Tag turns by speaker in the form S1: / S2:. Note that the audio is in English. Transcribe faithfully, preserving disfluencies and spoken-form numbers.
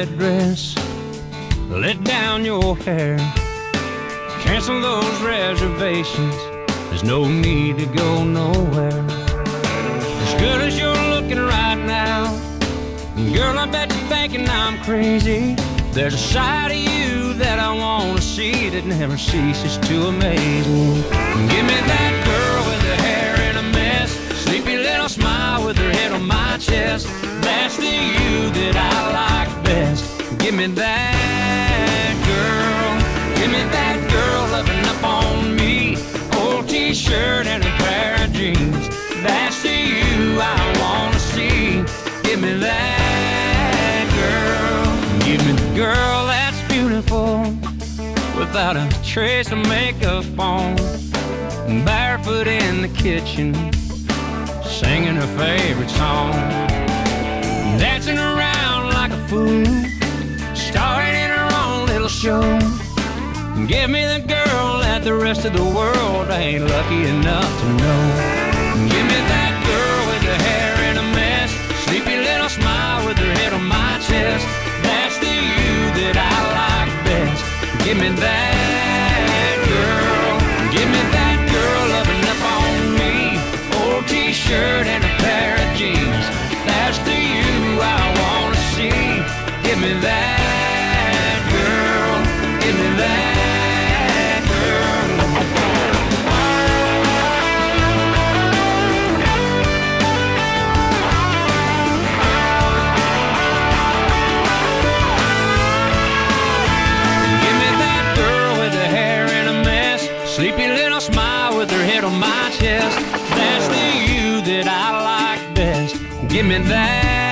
S1: red dress, let down your hair, cancel those reservations. There's no need to go nowhere. As good as you're looking right now, girl, I bet you're thinking I'm crazy. There's a side of you that I want to see that never ceases to amaze me. Give me that girl with her hair in a mess, sleepy little smile with her head on my chest. That's the you that I like best. Give me that girl. Give me that girl loving up on me. Old t-shirt and a pair of jeans. That's the you I want to see. Give me that girl. Give me the girl that's beautiful, without a trace of makeup on, barefoot in the kitchen, singing her favorite song, dancing around like a fool, starring in her own little show. Give me the girl that the rest of the world ain't lucky enough to know. Give me that girl with her hair in a mess, sleepy little smile with her head on my chest. That's the you that I like best. Give me that girl. Give me that girl loving up on me. Old t-shirt and a pair of jeans. That's the you I want to see. Give me that girl. Give me that. Sleepy little smile with her head on my chest. That's the you that I like best. Give me that.